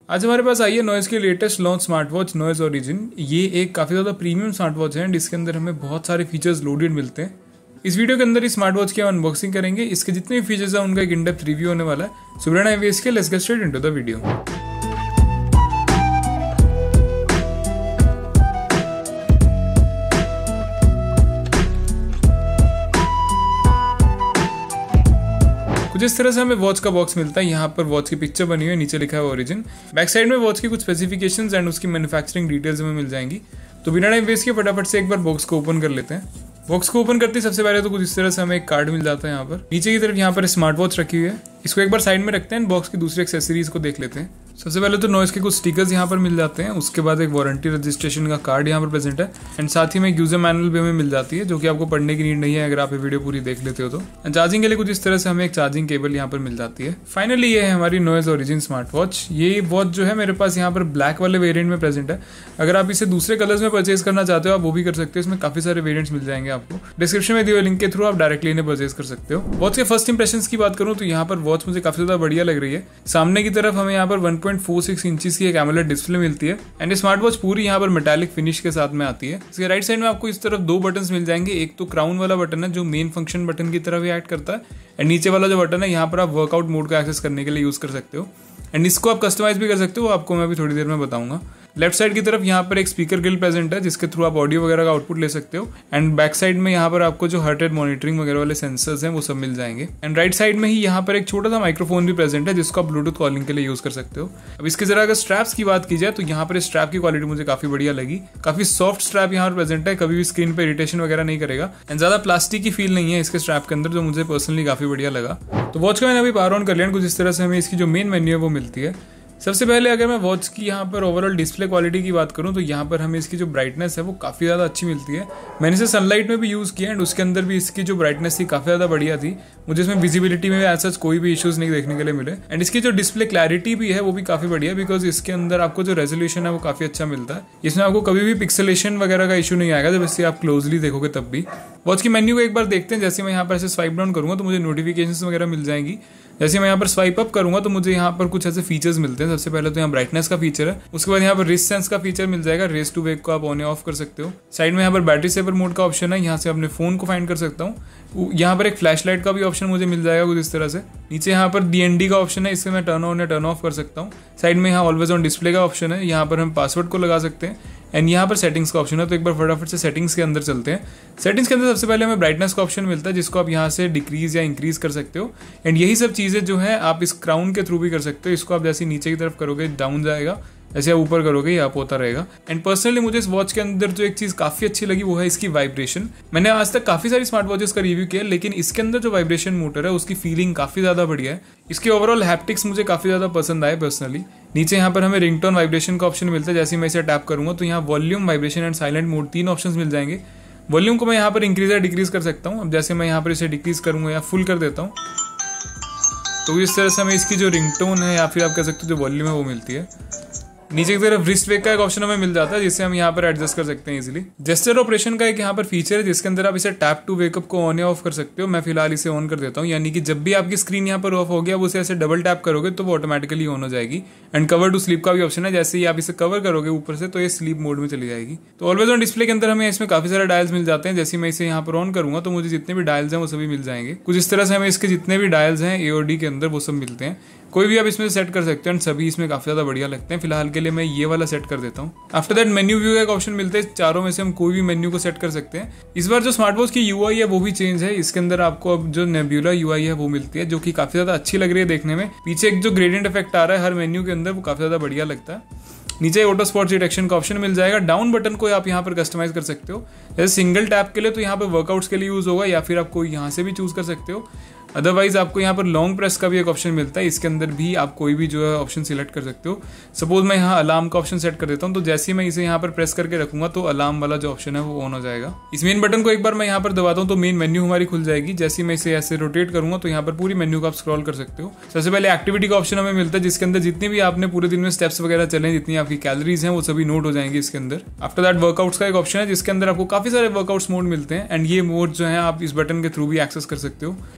आज हमारे पास आई है नॉइज़ की latest launch smart watch Noise Origin. ये एक काफ़ी ज़्यादा प्रीमियम स्मार्ट वॉच है एंड इसके अंदर हमें बहुत सारे फीचर्स लोडेड मिलते हैं। इस वीडियो के अंदर इस स्मार्ट वॉच की अनबॉक्सिंग करेंगे। इसके जितने भी फीचर्स हैं उनका एक इन डेप्थ रिव्यू होने वाला है। सो बिना वेस्ट के let's get straight into the video. कुछ इस तरह से हमें वॉच का बॉक्स मिलता है। यहाँ पर वॉच की पिक्चर बनी हुई है, नीचे लिखा है ओरिजिन। बैक साइड में वॉच की कुछ स्पेसिफिकेशंस एंड उसकी मैन्युफैक्चरिंग डिटेल्स हमें मिल जाएंगी। तो बिना टाइम वेस्ट के फटाफट से एक बार बॉक्स को ओपन कर लेते हैं। बॉक्स को ओपन करते ही सबसे पहले तो कुछ इस तरह से हमें एक कार्ड मिल जाता है। यहाँ पर नीचे की तरफ यहाँ पर स्मार्ट वॉच रखी हुई है। इसको एक बार साइड में रखते हैं, बॉक्स की दूसरी एक्सेसरीज को देख लेते हैं। सबसे पहले तो नॉइज़ के कुछ स्टिकर्स यहाँ पर मिल जाते हैं। उसके बाद एक वारंटी रजिस्ट्रेशन का कार्ड यहाँ पर प्रेजेंट है एंड साथ ही में एक यूजर मैनुअल भी हमें मिल जाती है, जो कि आपको पढ़ने की नीड नहीं है अगर आप ये वीडियो पूरी देख लेते हो तो। चार्जिंग के लिए कुछ इस तरह से हमें एक चार्जिंग केबल यहाँ पर मिल जाती है। फाइनली ये है हमारी नॉइज़ ओरिजिन स्मार्ट वॉच। ये वॉच जो है मेरे पास यहाँ पर ब्लैक वाले वेरियंट में प्रेजेंट है। अगर आप इसे दूसरे कलर्स में परचेज करना चाहते हो आप वो भी कर सकते हो। इसमें काफी सारे वेरियंट्स मिल जाएंगे आपको। डिस्क्रिप्शन में दिए हुए लिंक के थ्रू आप डायरेक्टली इन्हें परचेज कर सकते हो। वॉच के फर्स्ट इंप्रेशंस की बात करूं तो यहाँ पर वॉच मुझे काफी ज्यादा बढ़िया लग रही है। सामने की तरफ हमें यहाँ पर 1.46 इंचेस की एक एमोलेड डिस्प्ले मिलती है एंड स्मार्ट वॉच पूरी यहाँ पर मेटालिक फिनिश के साथ में आती है। इसके राइट साइड में आपको इस तरफ दो बटन मिल जाएंगे। एक तो क्राउन वाला बटन है जो मेन फंक्शन बटन की तरह भी एक्ट करता है एंड नीचे वाला जो बटन है यहाँ पर आप वर्कआउट मोड का एक्सेस करने के लिए यूज कर सकते हो एंड इसको आप कस्टमाइज भी कर सकते हो। आपको मैं अभी थोड़ी देर में बताऊंगा। लेफ्ट साइड की तरफ यहाँ पर एक स्पीकर ग्रिल प्रेजेंट है जिसके थ्रू आप ऑडियो वगैरह का आउटपुट ले सकते हो एंड बैक साइड में यहाँ पर आपको जो हार्ट रेट मॉनिटरिंग वगैरह वाले सेंसर्स हैं वो सब मिल जाएंगे एंड राइट साइड में ही यहाँ पर एक छोटा सा माइक्रोफोन भी प्रेजेंट है जिसको आप ब्लूटूथ कॉलिंग के लिए यूज कर सकते हो। अब इसके जरा अगर स्ट्रैप्स की बात की जाए तो यहाँ पर स्ट्रैप की क्वालिटी मुझे काफी बढ़िया लगी। काफी सॉफ्ट स्ट्रैप यहाँ पर प्रेजेंट है, कभी भी स्क्रीन पर इरिटेशन वगैरह नहीं करेगा एंड ज्यादा प्लास्टिक की फील नहीं है इसके स्ट्रैप के अंदर, जो मुझे पर्सनली काफी बढ़िया लगा। तो वॉच का मैंने अभी पावर ऑन कर लिया। कुछ इस तरह से हमें इसकी जो मेन मेन्यू है वो मिलती है। सबसे पहले अगर मैं वॉच की यहाँ पर ओवरऑल डिस्प्ले क्वालिटी की बात करूँ तो यहाँ पर हमें इसकी जो ब्राइटनेस है वो काफ़ी ज़्यादा अच्छी मिलती है। मैंने इसे सनलाइट में भी यूज़ किया एंड उसके अंदर भी इसकी जो ब्राइटनेस थी काफ़ी ज़्यादा बढ़िया थी। मुझे इसमें विजिबिलिटी में ऐसा कोई भी इश्यूज नहीं देखने के लिए मिले एंड इसकी जो डिस्प्ले क्लैरिटी भी है वो भी काफ़ी बढ़िया है बिकॉज इसके अंदर आपको जो रेजोल्यूशन है वो काफ़ी अच्छा मिलता है। इसमें आपको कभी भी पिक्सेलेशन वगैरह का इशू नहीं आएगा जब इसे आप क्लोजली देखोगे तब भी। वॉच की मेन्यू को एक बार देखते हैं। जैसे मैं यहाँ पर ऐसे स्वाइप डाउन करूँगा तो मुझे नोटिफिकेशन वगैरह मिल जाएंगी। जैसे मैं यहाँ पर स्वाइप अप करूंगा तो मुझे यहाँ पर कुछ ऐसे फीचर्स मिलते हैं। सबसे पहले तो यहाँ ब्राइटनेस का फीचर है, उसके बाद यहाँ पर रिस्ट सेंस का फीचर मिल जाएगा। रेस टू वेक को आप ऑन या ऑफ कर सकते हो। साइड में यहाँ पर बैटरी सेवर मोड का ऑप्शन है, यहाँ से अपने फोन को फाइंड कर सकता हूँ। यहाँ पर एक फ्लैश लाइट का भी ऑप्शन मुझे मिल जाएगा कुछ इस तरह से। नीचे यहाँ पर DND का ऑप्शन है, इससे मैं टर्न ऑन या टर्न ऑफ कर सकता हूँ। साइड में यहाँ ऑलवेज ऑन डिस्प्ले का ऑप्शन है, यहाँ पर हम पासवर्ड को लगा सकते हैं एंड यहाँ पर सेटिंग्स का ऑप्शन है। तो एक बार फटाफट से सेटिंग्स के अंदर चलते हैं। सेटिंग्स के अंदर सबसे पहले हमें ब्राइटनेस का ऑप्शन मिलता है जिसको आप यहाँ से डिक्रीज या इंक्रीज कर सकते हो एंड यही सब चीज़ें जो है आप इस क्राउन के थ्रू भी कर सकते हो। इसको आप जैसे नीचे की तरफ करोगे डाउन जाएगा, ऐसे आप ऊपर करोगे या आप होता रहेगा। एंड पर्सनली मुझे इस वॉच के अंदर जो एक चीज़ काफ़ी अच्छी लगी वो है इसकी वाइब्रेशन। मैंने आज तक काफ़ी सारी स्मार्ट वॉचेस का रिव्यू किया लेकिन इसके अंदर जो वाइब्रेशन मोटर है उसकी फीलिंग काफ़ी ज़्यादा बढ़िया है। इसके ओवरऑल हैप्टिक्स मुझे काफ़ी ज़्यादा पसंद आए पर्सनली। नीचे यहाँ पर हमें रिंगटोन वाइब्रेशन का ऑप्शन मिलता है। जैसे मैं इसे टैप करूँगा तो यहाँ volume, vibration and silent mode तीन ऑप्शन मिल जाएंगे। वॉल्यूम को मैं यहाँ पर इंक्रीज या डिक्रीज कर सकता हूँ। अब जैसे मैं यहाँ पर इसे डिक्रीज करूँगा या फुल कर देता हूँ तो इस तरह से हमें इसकी जो रिंगटोन है या फिर आप कह सकते हो जो वॉल्यूम है वो मिलती है। नीचे की तरफ रिस्ट वेक का एक ऑप्शन हमें मिल जाता है जिससे हम यहाँ पर एडजस्ट कर सकते हैं इजीली। जेस्चर ऑपरेशन का एक यहाँ पर फीचर है जिसके अंदर आप इसे टैप टू वेकअप को ऑन या ऑफ कर सकते हो। मैं फिलहाल इसे ऑन कर देता हूँ, यानी कि जब भी आपकी स्क्रीन यहाँ पर ऑफ हो गया वो उसे ऐसे डबल टैप करोगे तो वो ऑटोमेटिकली ऑन हो जाएगी। एंड कवर टू स्लीप का भी ऑप्शन है, जैसे ही आप इसे कवर करोगे ऊपर से तो ये स्लीप मोड में चली जाएगी। तो ऑलवेज ऑन डिस्प्ले के अंदर हमें इसमें काफी सारे डायल्स मिल जाते हैं। जैसे मैं इसे यहाँ पर ऑन करूंगा तो मुझे जितने भी डायल्स हैं वो सभी मिल जाएंगे। कुछ इस तरह से हमें इसके जितने भी डायल्स हैं AOD के अंदर वो सब मिलते हैं। कोई भी आप इसमें सेट कर सकते हैं, सभी इसमें काफी ज्यादा बढ़िया लगते हैं। फिलहाल के लिए मैं ये वाला सेट कर देता हूँ। आफ्टर दैट मेन्यू व्यू का एक ऑप्शन मिलता है, चारों में से हम कोई भी मेन्यू को सेट कर सकते हैं। इस बार जो स्मार्ट वॉच की UI है वो भी चेंज है। इसके अंदर आपको अब जो नेब्यूला UI है वो मिलती है जो कि काफी ज्यादा अच्छी लग रही है देखने में। पीछे एक जो ग्रेडियंट इफेक्ट आ रहा है हर मेन्यू के अंदर वो काफी ज्यादा बढ़िया लगता है। नीचे ऑटो स्पॉट डिटेक्शन का ऑप्शन मिल जाएगा। डाउन बटन को आप यहाँ पर कस्टमाइज कर सकते हो। जैसे सिंगल टैप के लिए तो यहाँ पर वर्कआउट्स के लिए यूज होगा या फिर आप कोई यहाँ से भी चूज कर सकते हो। अदरवाइज आपको यहाँ पर लॉन्ग प्रेस का भी एक ऑप्शन मिलता है। इसके अंदर भी आप कोई भी जो है ऑप्शन सिलेक्ट कर सकते हो। सपोज मैं यहाँ अलार्म का ऑप्शन सेट कर देता हूँ तो जैसे ही मैं इसे यहाँ पर प्रेस करके रखूंगा तो अलार्म वाला जो ऑप्शन है वो ऑन हो जाएगा। इस मेन बटन को एक बार मैं यहाँ पर दबाता हूँ तो मेन मेन्यू हमारी खुल जाएगी। जैसे मैं इसे ऐसे रोटेट करूंगा तो यहाँ पर पूरी मेन्यू को आप स्क्रॉल कर सकते हो। सबसे पहले एक्टिविटी का ऑप्शन हमें मिलता है जिसके अंदर जितनी भी आपने पूरे दिन में स्टेप्स वगैरह चले, जितनी आपकी कैलोरीज हैं वो सभी नोट हो जाएंगी इसके अंदर। आफ्टर दैट वर्कआउट्स का एक ऑप्शन है जिसके अंदर आपको काफी सारे वर्कआउट्स मोड मिलते हैं एंड ये मोड जो है आप इस बटन के थ्रू भी एक्सेस कर सकते हो। स्ट्रेस लेवल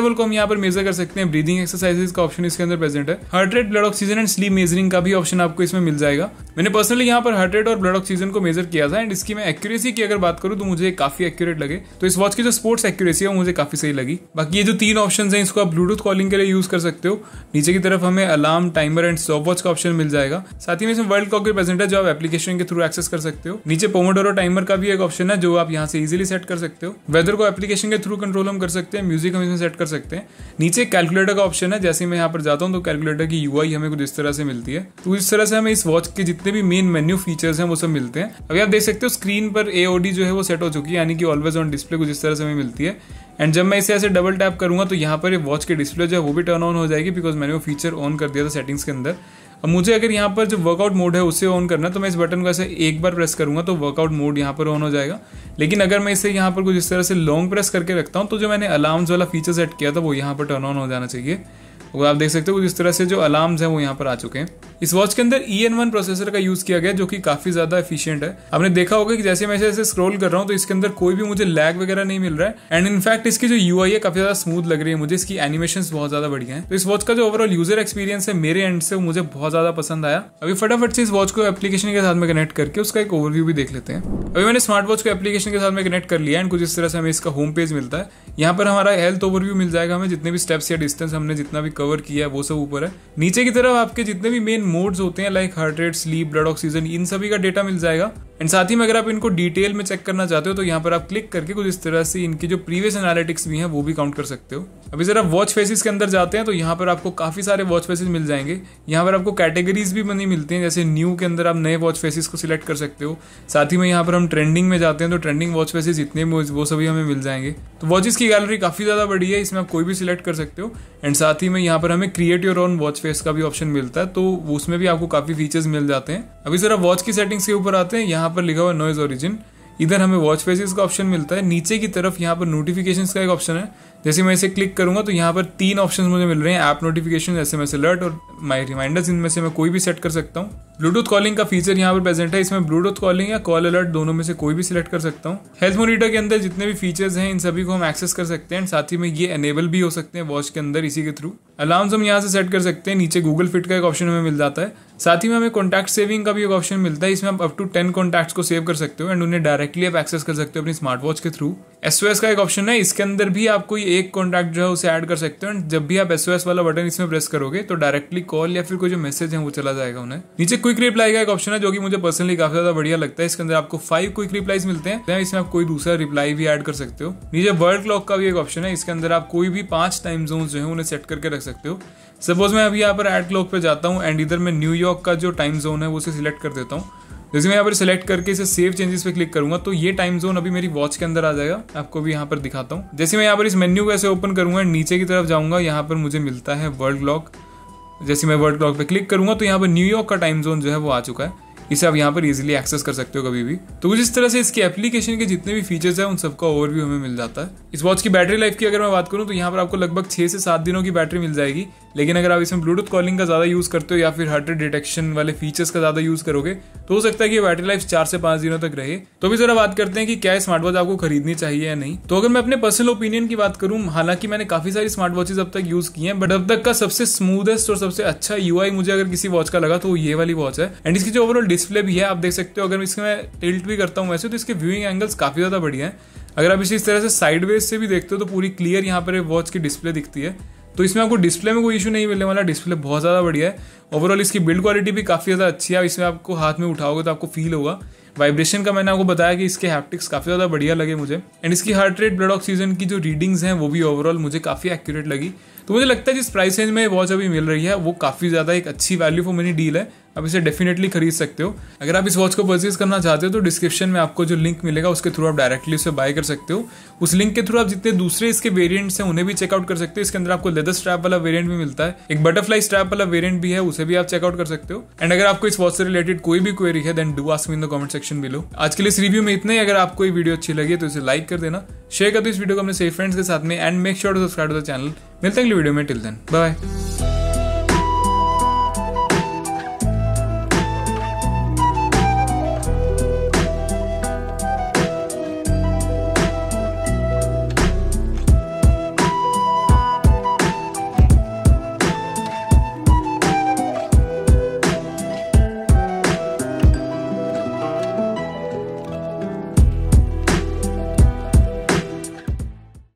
लेवल को हम यहाँ पर मेजर कर सकते हैं। ब्रीदिंग एक्सरसाइजेस का ऑप्शन इसके अंदर प्रेजेंट है। Heart rate, blood oxygen and sleep measuring का भी ऑप्शन आपको इसमें मिल जाएगा। मैंने पर्सनली यहाँ पर हार्ट रेट और ब्लड ऑक्सीजन को मेजर किया था एंड इसकी मैं एक्यूरेसी की अगर बात करूँ तो मुझे काफी एक्यूरेट लगे। तो इस वॉच की जो स्पोर्ट्स एक्यूरेसी है वो मुझे काफी सही लगी। बाकी ये जो 3 ऑप्शन है इसको आप ब्लूटूथ कॉलिंग के लिए यूज कर सकते हो। नीचे की तरफ हमें alarm, timer and stopwatch का ऑप्शन मिल जाएगा। साथ ही में इसमें वर्ल्ड क्लॉक भी प्रेजेंट है जो आप एप्लीकेशन के थ्रू एक्सेस कर सकते हो। नीचे पोमोडोरो टाइमर का भी एक ऑप्शन है जो आप यहाँ से इजीली सेट कर सकते हो। वेदर को एप्लीकेशन के थ्रू कंट्रोल हम कर सकते हैं। म्यूजिक हम इसमें सेट कर सकते हैं। नीचे कैलकुलेटर का ऑप्शन है। जैसे मैं यहाँ पर जाता हूँ तो कैलकुलेटर की यूआई हमें कुछ इस तरह से मिलती है। तो इस तरह से हमें इस वॉच के जितने भी मेन मेन्यू फीचर्स हैं वो सब मिलते हैं। अभी आप देख सकते हो स्क्रीन पर AOD जो है वो सेट हो चुकी है, यानी कि ऑलवेज ऑन डिस्प्ले कुछ इस तरह से हमें मिलती है। एंड जब मैं इसे ऐसे डबल टैप करूंगा तो यहाँ पर वॉच की डिस्प्ले जो है वो भी टर्न ऑन हो जाएगी, बिकॉज मैंने वो फीचर ऑन कर दिया था सेटिंग्स के अंदर। अब मुझे अगर यहाँ पर जो वर्कआउट मोड है उसे ऑन करना है तो मैं इस बटन को ऐसे एक बार प्रेस करूंगा तो वर्कआउट मोड यहाँ पर ऑन हो जाएगा। लेकिन अगर मैं इसे यहाँ पर कुछ इस तरह से लॉन्ग प्रेस करके रखता हूँ तो जो मैंने अलार्म्स वाला फीचर सेट किया था वो यहाँ पर टर्न ऑन हो जाना चाहिए। वो आप देख सकते हो इस तरह से जो अलार्म्स हैं वो यहाँ पर आ चुके हैं। इस वॉच के अंदर EN1 प्रोसेसर का यूज किया गया जो कि काफी ज्यादा एफिशिएंट है। आपने देखा होगा कि जैसे मैं ऐसे स्क्रॉल कर रहा हूँ तो इसके अंदर कोई भी मुझे लैग वगैरह नहीं मिल रहा है एंड इनफैक्ट इसकी जो UI है काफी ज्यादा स्मूथ लग रही है मुझे। इसकी एनिमेशंस बहुत ज्यादा बढ़िया है। तो इस वॉच का जो ओवरऑल यूजर एक्सपीरियंस है मेरे एंड से वो मुझे बहुत ज्यादा पसंद आया। अभी फटाफट से इस वॉच को एप्लीकेशन के साथ में कनेक्ट करके उसका एक ओवरव्यू भी देख लेते हैं। अभी मैंने स्मार्ट वॉच को एप्लीकेशन के साथ में कनेक्ट कर लिया एंड कुछ इस तरह से हमें इसका होम पेज मिलता है। यहाँ पर हमारा हेल्थ ओवरव्यू मिल जाएगा, हमें जितने भी स्टेप्स या डिस्टेंस हमने जितना भी कवर किया है वो सब ऊपर है। नीचे की तरफ आपके जितने भी मेन मोड्स होते हैं like heart rate, sleep, blood oxygen, इन सभी का डेटा मिल जाएगा। एंड साथ ही में अगर आप इनको डिटेल में चेक करना चाहते हो तो यहाँ पर आप क्लिक करके कुछ इस तरह से इनकी जो प्रीवियस एनालिटिक्स भी हैं वो भी काउंट कर सकते हो। अभी जरा वॉच फेसेस के अंदर जाते हैं तो यहाँ पर आपको काफी सारे वॉच फेसेस मिल जाएंगे। यहाँ पर आपको कैटेगरीज भी बनी मिलती हैं, जैसे न्यू के अंदर आप नए वॉच फेसेस को सिलेक्ट कर सकते हो। साथ ही में यहाँ पर हम ट्रेंडिंग में जाते हैं तो ट्रेंडिंग वॉच फेसेस जितने वो सभी हमें मिल जाएंगे। तो वॉचेस की गैलरी काफी ज्यादा बड़ी है, इसमें आप कोई भी सिलेक्ट कर सकते हो। एंड साथ ही में यहाँ पर हमें create your own watch face का भी ऑप्शन मिलता है, तो उसमें भी आपको काफी फीचर्स मिल जाते हैं। अभी जरा वॉच की सेटिंग्स के ऊपर आते हैं। यहाँ पर लिखा हुआ नॉइज ओरिजिन, इधर हमें वॉच फेसेस का ऑप्शन मिलता है। नीचे की तरफ यहाँ पर नोटिफिकेशंस का एक ऑप्शन है। जैसे मैं इसे क्लिक करूंगा तो यहाँ पर 3 ऑप्शंस मुझे मिल रहे हैं, ऐप नोटिफिकेशन, SMS अलर्ट और माई रिमाइंडर्स। इनमें से मैं कोई भी सेट कर सकता हूँ। ब्लूटूथ कॉलिंग का फीचर यहाँ पर प्रेजेंट है, इसमें ब्लूटूथ कॉलिंग या कॉल अलर्ट दोनों में से कोई भी सिलेक्ट कर सकता हूँ। हेल्थ मॉनिटर के अंदर जितने भी फीचर्स हैं इन सभी को हम एक्सेस कर सकते हैं। साथ ही में ये एनेबल भी हो सकते हैं वॉच के अंदर इसी के थ्रू। अलार्म्स हम यहाँ से सेट कर सकते हैं। नीचे गूगल फिट का एक ऑप्शन हमें मिल जाता है। साथ ही में हमें कॉन्टैक्ट सेविंग का भी एक ऑप्शन मिलता है, इसमें आप अप टू 10 कॉन्टैक्ट्स को सेव कर सकते हो एंड उन्हें डायरेक्टली आप एक्सेस कर सकते हो अपनी स्मार्ट वॉच के थ्रू। SOS का एक ऑप्शन है, इसके अंदर भी आप कोई एक कॉन्टैक्ट जो है उसे ऐड कर सकते हो एंड जब भी आप SOS वाला बटन इसमें प्रेस करोगे तो डायरेक्टली कॉल या फिर कोई जो मैसेज है वो चला जाएगा उन्हें। नीचे क्विक रिप्लाई का एक ऑप्शन है जो कि मुझे पर्सनली काफी ज्यादा बढ़िया लगता है। इसके अंदर आपको 5 क्विक रिप्लाईज मिलते हैं, इसमें आप कोई दूसरा रिप्लाई भी ऐड कर सकते हो। नीचे वर्ल्ड क्लॉक का भी एक ऑप्शन है, इसके अंदर आप कोई भी 5 टाइम जोन जो है उन्हें सेट करके रख सकते हो। सपोज मैं अभी यहाँ पर एड क्लॉक पे जाता हूँ एंड इधर मैं न्यूयॉर्क का जो टाइम जोन है वो उसे सिलेक्ट कर देता हूँ। जैसे मैं यहाँ पर सिलेक्ट करके इसे सेव चेंजेस पे क्लिक करूंगा तो ये टाइम जोन अभी मेरी वॉच के अंदर आ जाएगा। आपको भी यहाँ पर दिखाता हूँ। जैसे मैं यहाँ पर इस मेन्यू को ऐसे ओपन करूंगा, नीचे की तरफ जाऊंगा, यहाँ पर मुझे मिलता है वर्ल्ड क्लॉक। जैसे मैं वर्ल्ड क्लॉक पे क्लिक करूंगा तो यहाँ पर न्यूयॉर्क का टाइम जोन जो है वो आ चुका है। इसे आप यहाँ पर इजीली एक्सेस कर सकते हो कभी भी। तो कुछ इस तरह से इसकी एप्लीकेशन के जितने भी फीचर्स हैं उन सबका ओवरव्यू हमें मिल जाता है। इस वॉच की बैटरी लाइफ की अगर मैं बात करूँ तो यहाँ पर आपको लगभग 6 से 7 दिनों की बैटरी मिल जाएगी। लेकिन अगर आप इसमें ब्लूटूथ कॉलिंग का ज्यादा यूज करते हो या फिर हार्ट रेट डिटेक्शन वाले फीचर्स का ज्यादा यूज करोगे तो हो सकता है कि बैटरी लाइफ 4 से 5 दिनों तक रहे। तो भी जरा बात करते हैं कि क्या स्मार्ट वॉच आपको खरीदनी चाहिए या नहीं। तो अगर मैं अपने पर्सनल ओपिनियन की बात करूं, हालांकि मैंने काफी सारी स्मार्ट वॉचेस अब तक यूज की हैं, बट अब तक का सबसे स्मूथेस्ट और सबसे अच्छा UI मुझे अगर किसी वॉच का लगा तो ये वाली वॉच है। एंड इसकी जो ओवरऑल डिस्प्ले भी है आप देख सकते हो, अगर इसमें मैं टिल्ट भी करता हूँ वैसे तो इसके व्यूइंग एंगल्स काफी ज्यादा बढ़िया है। अगर आप इस तरह से साइडवेज से भी देखते हो तो पूरी क्लियर यहाँ पर वॉच की डिस्प्ले दिखती है। तो इसमें आपको डिस्प्ले में कोई इशू नहीं मिलने वाला, डिस्प्ले बहुत ज़्यादा बढ़िया है। ओवरऑल इसकी बिल्ड क्वालिटी भी काफ़ी ज़्यादा अच्छी है। इसमें आपको हाथ में उठाओगे तो आपको फील होगा। वाइब्रेशन का मैंने आपको बताया कि इसके हैप्टिक्स काफ़ी ज़्यादा बढ़िया लगे मुझे। एंड इसकी हार्ट रेट, ब्लड ऑक्सीजन की जो रीडिंग्स हैं वो भी ओवरऑल मुझे काफ़ी एक्यूरेट लगी। तो मुझे लगता है जिस प्राइस रेंज में वॉच अभी मिल रही है वो काफ़ी ज़्यादा एक अच्छी वैल्यू फॉर मनी डील है। आप इसे डेफिनेटली खरीद सकते हो। अगर आप इस वॉच को परचेज करना चाहते हो तो डिस्क्रिप्शन में आपको जो लिंक मिलेगा उसके थ्रू आप डायरेक्टली उसे बाय कर सकते हो। उस लिंक के थ्रू आप जितने दूसरे इसके वेरिएंट्स हैं उन्हें भी चेकआउट कर सकते हो। इसके अंदर आपको लेदर स्ट्रैप वाला वेरिएंट भी मिलता है, एक बटरफ्लाई स्ट्रैप वाला वेरिएंट भी है, उसे भी आप चेकआउट कर सकते हो। एंड अगर आपको इस वॉच से रिलेटेड कोई भी क्वेरी है then do ask me in the comment section below. आज के लिए इस रिव्यू में इतना ही। अगर आपको ये वीडियो अच्छी लगी तो इसे लाइक कर देना, शेयर कर दो इस वीडियो को अपने सही फ्रेंड्स के साथ में and make sure to subscribe to the channel. मिलते हैं अगली वीडियो में, टिल देन बाय।